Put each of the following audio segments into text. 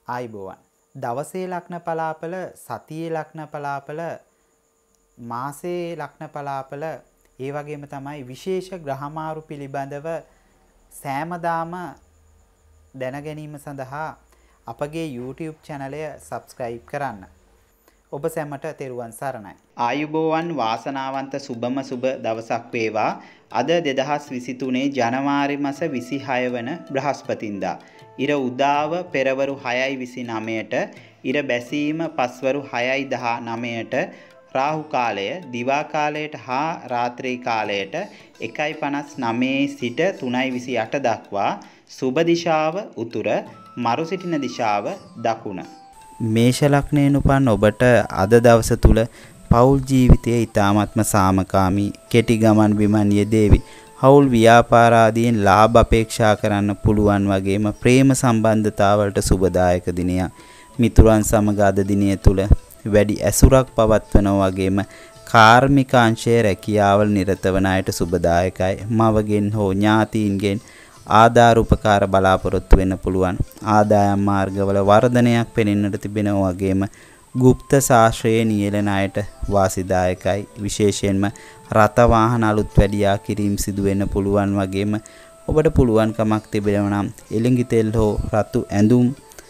ආයිබෝවන්. දවසේ ලග්න පලාපල, සතියේ ලග්න පලාපල, මාසයේ ලග්න පලාපල, ඒ වගේම තමයි විශේෂ ග්‍රහමාරු පිළිබඳව සෑමදාම දැන ගැනීම සඳහා අපගේ YouTube චැනලය subscribe කරන්න. ඔබ සැමට තෙරුවන් සරණයි. ආයුබෝවන් වාසනාවන්ත සුබම සුබ දවසක් වේවා. අද 2023 ජනවාරි මාස 26 වන බ්‍රහස්පතින්දා. ඉර උදාව පෙරවරු 6:29ට, ඉර බැසීම පස්වරු 6:19ට, රාහු කාලය දිවා කාලයට හා රාත්‍රී කාලයට 1:59 සිට 3:28 දක්වා, සුබ දිශාව උතුර, මරු සිටින දිශාව දකුණ. මේෂ ලග්නයෙන් උපන් ඔබට අද දවස තුල පෞල් ජීවිතයේ ඊ타ත්ම සාමකාමී, කෙටි ගමන් බිමන් යෙදේවි. හවුල් ව්‍යාපාර ආදීන් ලාභ අපේක්ෂා කරන්න පුළුවන් වගේම ප්‍රේම සම්බන්ධතාවලට සුබදායක දිනයක්. මිතුරන් සමග අද දිනය තුල වැඩි ඇසුරක් පවත්වනවා වගේම කාර්මික අංශයේ රැකියාවල නිරත වන අයට සුබදායකයි. මවගෙන් හෝ ඥාතීන්ගෙන් ආධාර උපකාර බලාපොරොත්තු වෙන්න පුළුවන්. ආදායම් මාර්ගවල වර්ධනයක් පෙනෙන්නට තිබෙනවා වගේම ගුප්ත ශාස්ත්‍රයේ නියැලෙන අයට වාසිදායකයි. විශේෂයෙන්ම රත වාහන අලුත් වැඩියා කිරීම සිදු වෙන්න පුළුවන් වගේම ඔබට පුළුවන්කමක් තිබෙනවා නම් එළඟි තෙල් හෝ රතු ඇඳුම්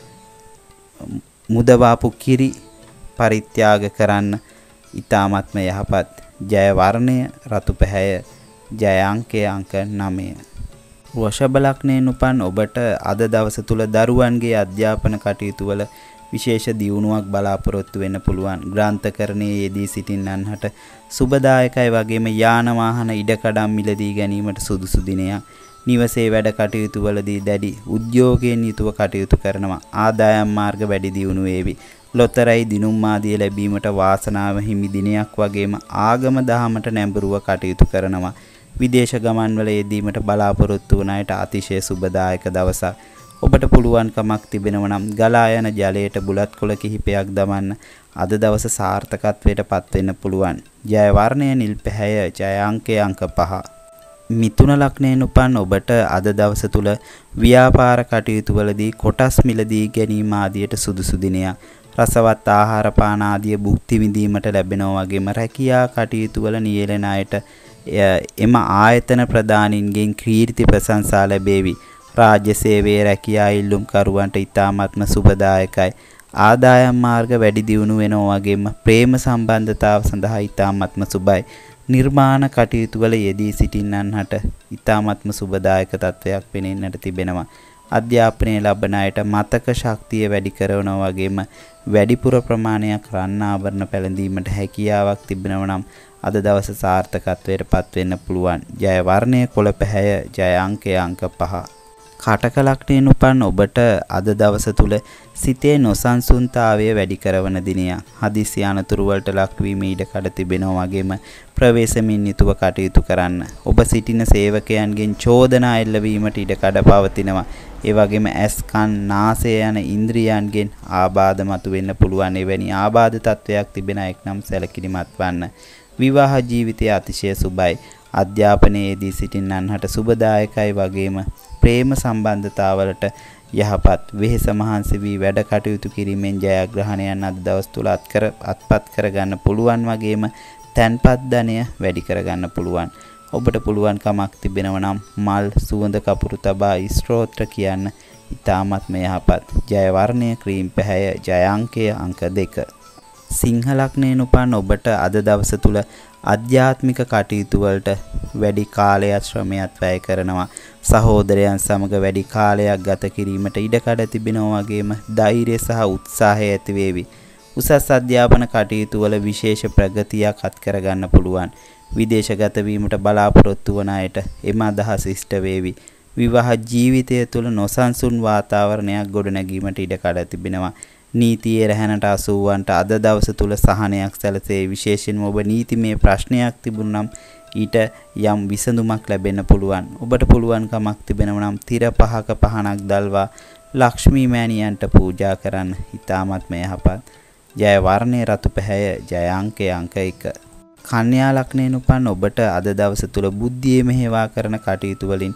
මුදවාපු කිරි පරිත්‍යාග කරන්න ඊ타ත්ම යහපත්. ජය වර්ණය රතු පැහැය. ජය අංකය අංක 9. වෘෂභ ලග්නයෙන් උපන් ඔබට අද දවස තුල දරුවන්ගේ අධ්‍යාපන කටයුතු වල විශේෂ දියුණුවක් බලාපොරොත්තු වෙන්න පුළුවන්. ග්‍රන්ථකරණයේ යෙදී සිටින්නන්ට සුබදායකයි වගේම යාන වාහන ඉඩකඩම් මිලදී ගැනීමට සුදුසු දිනයක්. නිවසේ වැඩ කටයුතු වලදී දැඩි උද්‍යෝගයෙන් යුතුව කටයුතු කරනවා. ආදායම් මාර්ග වැඩි දියුණු වේවි. ලොතරැයි දිනුම් ආදිය ලැබීමට වාසනාව හිමි දිනයක් වගේම ආගම දහමට නැඹුරුව කටයුතු කරනවා. විදේශ ගමන් වල යෙදීමට බලාපොරොත්තු වන අයට අතිශය සුබදායක දවසක්. ඔබට පුළුවන්කමක් තිබෙනවා නම් ගලා යන ජලයට බුලත් කොළ කිහිපයක් දමන්න අද දවස සාර්ථකත්වයට පත් වෙන්න පුළුවන්. ජය වර්ණය නිල් පැහැය. ජය අංකය අංක 5. මිථුන ලග්නයෙන් උපන් ඔබට අද දවස තුල ව්‍යාපාර කටයුතු වලදී කොටස් මිලදී ගැනීම ආදියට සුදුසු දිනයක්. රසවත් ආහාර පාන ආදිය භුක්ති විඳීමට ලැබෙනවා වගේම රැකියා කටයුතු වල නියැලෙන අයට එම ආයතන ප්‍රදානින්ගෙන් කීර්ති ප්‍රශංසා ලැබේවි. රාජ්‍ය සේවයේ රැකියා ඉල්ලුම් කරුවන්ට ඊ타ත්ම සුබදායකයි. ආදායම් මාර්ග වැඩි දියුණු වෙනවා වගේම ප්‍රේම සම්බන්ධතාව සඳහා ඊ타ත්ම සුබයි. නිර්මාණ කටයුතු වල යෙදී සිටින්නන්ට ඊ타ත්ම සුබදායක තත්වයක් පෙනෙන්නට තිබෙනවා. අධ්‍යාපනය ලබන අයට මතක ශක්තිය වැඩි කරනවා වගේම වැඩිපුර ප්‍රමාණයක් රන් ආභරණ පැළඳීමට හැකියාවක් තිබෙනවා නම් අද දවස සාර්ථකත්වයට පත් වෙන්න පුළුවන්. ජය වර්ණය කොළ පැහැය. ජය අංකය අංක 5. කටක ලග්නයෙන් උපන් ඔබට අද දවස තුල සිතේ නොසන්සුන්තාවය වැඩි කරන දිනයක්. හදිසි අනතුරු වලට ලක්වීම ඉඩ කඩ තිබෙනවා වගේම ප්‍රවේශමින් යුතුව කටයුතු කරන්න. ඔබ සිටින සේවකයන්ගෙන් චෝදනා එල්ලවීමට ඉඩ කඩ පවතිනවා. ඒ වගේම ඇස් කන් නාසය යන ඉන්ද්‍රියයන්ගෙන් ආබාධ මතුවෙන්න පුළුවන්. එවැනි ආබාධ තත්වයක් තිබෙන එක් නම් සැලකිලිමත් වන්න. විවාහ ජීවිතය අතිශය සුබයි. අධ්‍යාපනයේදී සිටින්නන්ට සුබදායකයි වගේම ප්‍රේම සම්බන්ධතාවලට යහපත්. වෙහෙස මහන්සි වී වැඩ කටයුතු කිරීමෙන් ජයග්‍රහණයන් අද දවස් තුල අත්පත් කරගන්න පුළුවන් වගේම තැන්පත් ධනය වැඩි කරගන්න පුළුවන්. ඔබට පුළුවන්කමක් තිබෙනවා නම් මල් සුවඳ කපුරු තබා ස්තෝත්‍ර කියන්න ඊ타ත්ම යහපත්. ජය වර්ණය ක්‍රීම් පැහැය. ජය අංකය අංක 2. සිංහ ලග්නයෙන් උපන් ඔබට අද දවස තුල ආධ්‍යාත්මික කටයුතු වලට වැඩි කාලයක් ශ්‍රමයක් වැය කරනවා. සහෝදරයන් සමග වැඩි කාලයක් ගත කිරීමට ඉඩකඩ තිබෙනවා වගේම ධෛර්යය සහ උත්සාහය ඇති වේවි. උසස් අධ්‍යාපන කටයුතු වල විශේෂ ප්‍රගතියක් අත් කරගන්න පුළුවන්. විදේශගත වීමට බලාපොරොත්තු වන අයට එම අදහස ඉෂ්ට වේවි. විවාහ ජීවිතය තුළ නොසන්සුන් වාතාවරණයක් ගොඩනැගීමට ඉඩකඩ තිබෙනවා. නීතියේ රැහැනට අසුවන්ට අද දවස තුල සහනයක් සැලසේ. විශේෂයෙන්ම ඔබ නීතිමය ප්‍රශ්නයක් තිබුණනම් ඊට යම් විසඳුමක් ලැබෙන්න පුළුවන්. ඔබට පුළුවන්කමක් තිබෙනවා නම් තිර පහක පහනක් දල්වා ලක්ෂ්මී මෑණියන්ට පූජා කරන්න ඊ타ත්ම යහපත්. ජය වර්ණය රතු පැහැය. ජය අංකය අංක 1. කන්‍යා ලග්නයෙන් උපන් ඔබට අද දවස තුල බුද්ධියේ මෙහෙවා කරන කටයුතු වලින්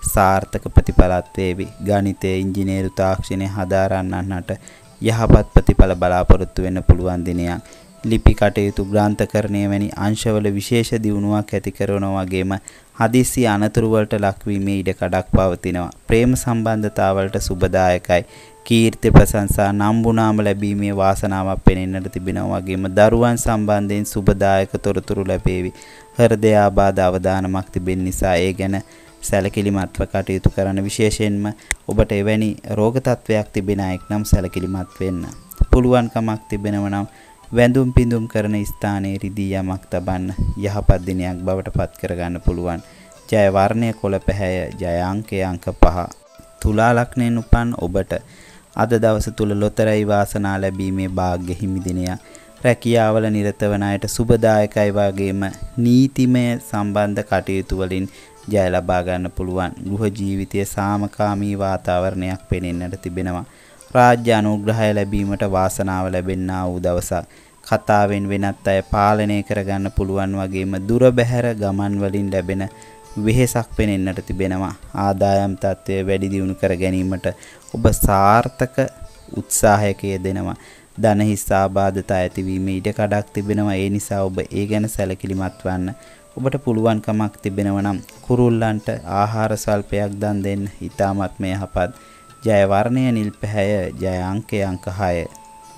සාර්ථක ප්‍රතිඵලත් වේවි. ගණිතයේ ඉංජිනේරු තාක්ෂණය හදාරන්නන්ට යහපත් ප්‍රතිඵල බලාපොරොත්තු වෙන්න පුළුවන් දිනයක්. ලිපි කටයුතු ග්‍රන්ථකරණය වැනි අංශවල විශේෂ දියුණුවක් ඇති කරනවා වගේම හදිස්සි අනතුරු වලට ලක්වීමේ ඉඩකඩක් පවතිනවා. ප්‍රේම සම්බන්ධතාවලට සුබදායකයි. කීර්ති ප්‍රශංසා නම්බුනාම ලැබීමේ වාසනාවක් පෙනෙන්නට තිබෙනවා වගේම දරුවන් සම්බන්ධයෙන් සුබදායක තොරතුරු ලැබේවි. හෘදයාබාධ අවදානමක් තිබෙන නිසා ඒ ගැන සැලකිලිමත්ව කටයුතු කරන විශේෂයෙන්ම ඔබට එවැනි රෝග තත්වයක් තිබෙන අයෙක් නම් සැලකිලිමත් වෙන්න. පුළුවන්කමක් තිබෙනව නම් වැඳුම් පිඳුම් කරන ස්ථානයේ රිදී යමක් තබන්න යහපත් දිනයක් බවට පත් කරගන්න පුළුවන්. ජය වර්ණය කොළ පැහැය, ජය අංකය අංක 5. තුලා ලග්නයෙන් උපන් ඔබට අද දවස තුල ලොතරැයි වාසනා ලැබීමේ වාග්ය හිමි දිනයක්. රැකියාවල නිරත වන අයට සුබදායකයි වගේම නීතිමය සම්බන්ධ කටයුතු වලින් ජය ලබා ගන්න පුළුවන්. ගෘහ ජීවිතයේ සාමකාමී වාතාවරණයක් පෙනෙන්නට තිබෙනවා. රාජ්‍ය අනුග්‍රහය ලැබීමට වාසනාව ලැබෙන්නා වූ දවසක්. කතාවෙන් වෙනත් අය පාලනය කරගන්න පුළුවන් වගේම දුර බැහැර ගමන් වලින් ලැබෙන වෙහෙසක් පෙනෙන්නට තිබෙනවා. ආදායම් තත්ත්වය වැඩි දියුණු කර ගැනීමට ඔබ සාර්ථක උත්සාහයක යෙදෙනවා. ධන හිස් ආබාධතා ඇතිවීමේ ඉඩකඩක් තිබෙනවා. ඒ නිසා ඔබ ඒ ගැන සැලකිලිමත් වන්න. ඔබට පුළුවන්කමක් තිබෙනවා නම් කුරුල්ලන්ට ආහාර ස්වල්පයක් දන් දෙන්න. ඊටමත් යහපත්. ජය වර්ණය නිල් පැහැය, ජය අංකය අංක 6.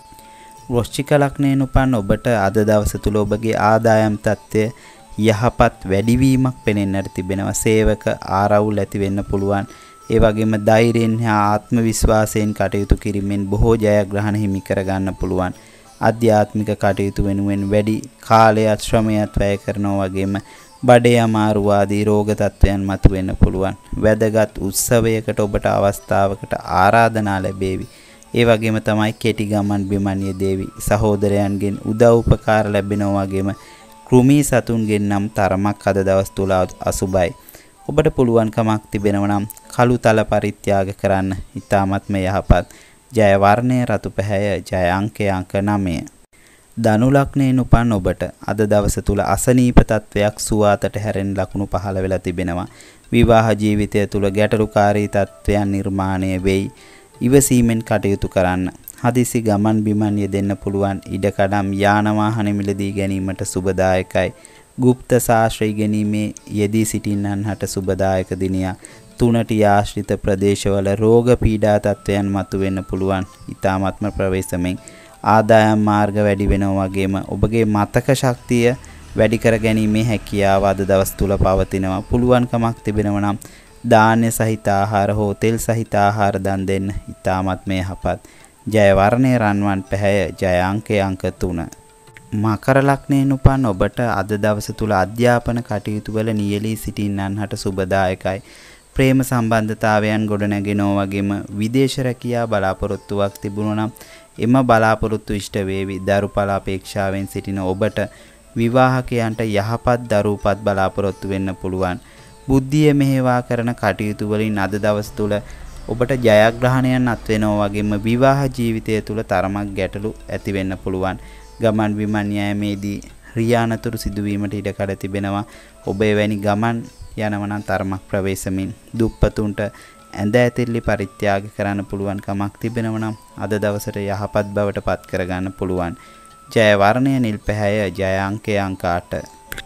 වෘශ්චික ලග්නයෙන් උපන් ඔබට අද දවස තුල ඔබගේ ආදායම් තත්ත්වය යහපත් වැඩිවීමක් පෙනෙන්නට තිබෙනවා. සේවක ආරවුල් ඇති වෙන්න පුළුවන්. ඒ වගේම ධෛර්යයෙන් හා ආත්ම විශ්වාසයෙන් කටයුතු කිරීමෙන් බොහෝ ජයග්‍රහණ හිමි කර ගන්න පුළුවන්. ආධ්‍යාත්මික කටයුතු වෙනුවෙන් වැඩි කාලයක් ශ්‍රමයක් වැය කරනවා වගේම බඩේ අමාරු ආදී රෝග තත්ත්වයන් මතුවෙන්න පුළුවන්. වැදගත් උත්සවයකට ඔබට අවස්ථාවකට ආරාධනා ලැබේවි. ඒ වගේම තමයි කෙටි ගමන් බිමන් යෙදේවි. සහෝදරයන්ගෙන් උදව් උපකාර ලැබෙනවා වගේම කෘමී සතුන්ගෙන් නම් තරමක් අද දවස් තුල අසුබයි. ඔබට පුළුවන්කමක් තිබෙනවා නම් කළු තල පරිත්‍යාග කරන්න. ඊටාත්ම යහපත්. ජය වර්ණය රතු පැහැය, ජය අංකය අංක 9. ධනු ලග්නයෙන් උපන් ඔබට අද දවස තුල අසනීප තත්වයක් සුවාතට හැරෙන ලකුණු පහළ වෙලා තිබෙනවා. විවාහ ජීවිතය තුල ගැටලුකාරී තත්වයන් නිර්මාණය වෙයි. ඉවසීමෙන් කටයුතු කරන්න. හදිසි ගමන් බිමන් යෙදෙන්න පුළුවන්. ඉඩකඩම් යාන වාහන මිලදී ගැනීමට සුබදායකයි. গুপ্ত ශාස්ත්‍රය ගැනීමේ යෙදී සිටින්නන්ට සුබදායක දිනයක්. තුනටි ආශ්‍රිත ප්‍රදේශවල රෝග පීඩා තත්වයන් මතුවෙන්න පුළුවන්. ඊ타ත්ම ප්‍රවේශමෙන් ආදායම් මාර්ග වැඩි වෙනවා වගේම ඔබගේ මතක ශක්තිය වැඩි කර ගැනීමේ හැකියාව අද දවස් තුල පවතිනවා. පුළුවන්කමක් තිබෙනවා නම් ධාන්‍ය සහිත ආහාර හෝ තෙල් සහිත ආහාර දන් දෙන්න. ඊ타ත්ම යහපත්. ජය වර්ණය රන්වන් පැහැය, ජය අංකය අංක 3. මකර ලග්නයෙන් උපන් ඔබට අද දවස තුල අධ්‍යාපන කටයුතු වල නියැලී සිටින්නන්ට සුබදායකයි. ප්‍රේම සම්බන්ධතාවයන් ගොඩනැගෙනවා වගේම විදේශ රැකියා බලාපොරොත්තුවක් තිබුණා නම් එම බලාපොරොත්තු ඉෂ්ට වේවි. දරුපල අපේක්ෂාවෙන් සිටින ඔබට විවාහකයන්ට යහපත් දරුපත් බලාපොරොත්තු වෙන්න පුළුවන්. බුද්ධිය මෙහෙවා කරන කටයුතු වලින් අද දවස් තුල ඔබට ජයග්‍රහණයන් අත් වෙනවා වගේම විවාහ ජීවිතය තුල තරමක් ගැටලු ඇති වෙන්න පුළුවන්. ගමන් බිමන් යෑමේදී රියානතුරු සිදුවීමට ඉඩකඩ තිබෙනවා. ඔබ එවැනි ගමන් යනවා නම් තරමක් ප්‍රවේශමින් දුප්පතුන්ට ඇඳ ඇතිරිලි පරිත්‍යාග කරන්න පුළුවන් කමක් තිබෙනවා නම් අද දවසට යහපත් බවට පත් කරගන්න පුළුවන්. ජය වර්ණය නිල් පැහැය, ජය අංකය අංක 8.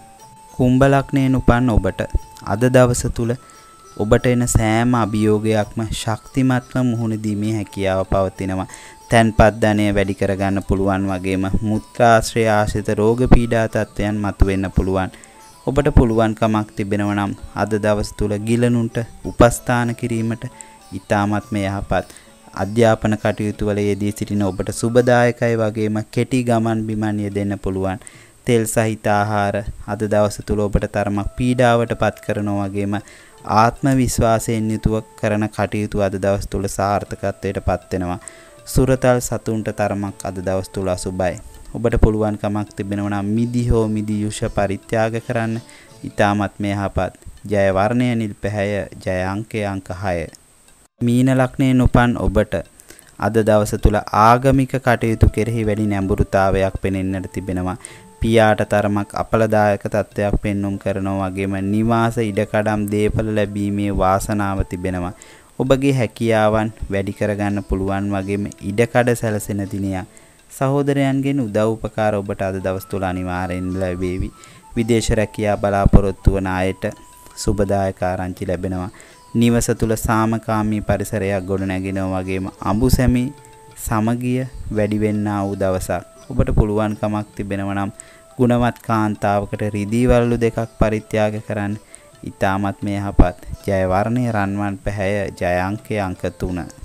කුම්භ ලග්නයෙන් උපන් ඔබට අද දවස තුල ඔබට එන සෑම අභියෝගයක්ම ශක්තිමත්ව මුහුණ දීමේ හැකියාව පවතිනවා. තැන්පත් ධනය වැඩි කරගන්න පුළුවන් වගේම මුත්‍රාශ්‍රය ආශ්‍රිත රෝග පීඩා තත්ත්වයන් මතුවෙන්න පුළුවන්. ඔබට පුළුවන්කමක් තිබෙනවා නම් අද දවස් තුල ගිලනුන්ට උපස්ථාන කිරීමට ඊ타ත්ම යහපත්. අධ්‍යාපන කටයුතු වල යෙදී සිටින ඔබට සුබදායකයි වගේම කෙටි ගමන් බිමන් යෙදෙන්න පුළුවන්. තෙල් සහිත ආහාර අද දවස් තුල ඔබට තරමක් පීඩාවට පත් කරනවා වගේම ආත්ම විශ්වාසයෙන් යුතුව කරන කටයුතු අද දවස් තුල සාර්ථකත්වයට පත් වෙනවා. සුරතල් සතුන්ට තරමක් අද දවස් තුල අසුබයි. ඔබට පුළුවන්කමක් තිබෙනවා නම් මිදි හෝ මිදි යුෂ පරිත්‍යාග කරන්න. ඊ타ත්ම යහපත්. ජය වර්ණය නිල් පැහැය, ජය අංකය අංක 6. මීන ලග්නයෙන් උපන් ඔබට අද දවස තුල ආගමික කටයුතු කෙරෙහි වැඩි නැඹුරුතාවයක් පෙනෙන්නට තිබෙනවා. පියාට තරමක් අපලදායක තත්ත්වයක් පෙන්눔 කරනවා වගේම නිවාස ඉඩකඩම් දේපල ලැබීමේ වාසනාව තිබෙනවා. ඔබගේ හැකියාවන් වැඩි කරගන්න පුළුවන් වගේම ඉඩකඩ සැලසෙන දිනයක්. සහෝදරයන්ගෙන් උදව් උපකාර ඔබට අද දවස් තුල අනිවාර්යෙන් ලැබේවි. විදේශ රැකියා බලාපොරොත්තු වන අයට සුබදායක ආරංචි ලැබෙනවා. නිවස තුල සාමකාමී පරිසරයක් ගොඩනැගෙනවා වගේම අඹුසැමි සමගිය වැඩි වෙන්නා වූ දවසක්. ඔබට පුළුවන්කමක් තිබෙනවා නම් ගුණවත් කාන්තාවකට රිදී වළලු දෙකක් පරිත්‍යාග කරන්න. ඊටමත් මේ යහපත් ජය වර්ණයේ රන්වන් පැහැය ජය අංකය අංක 3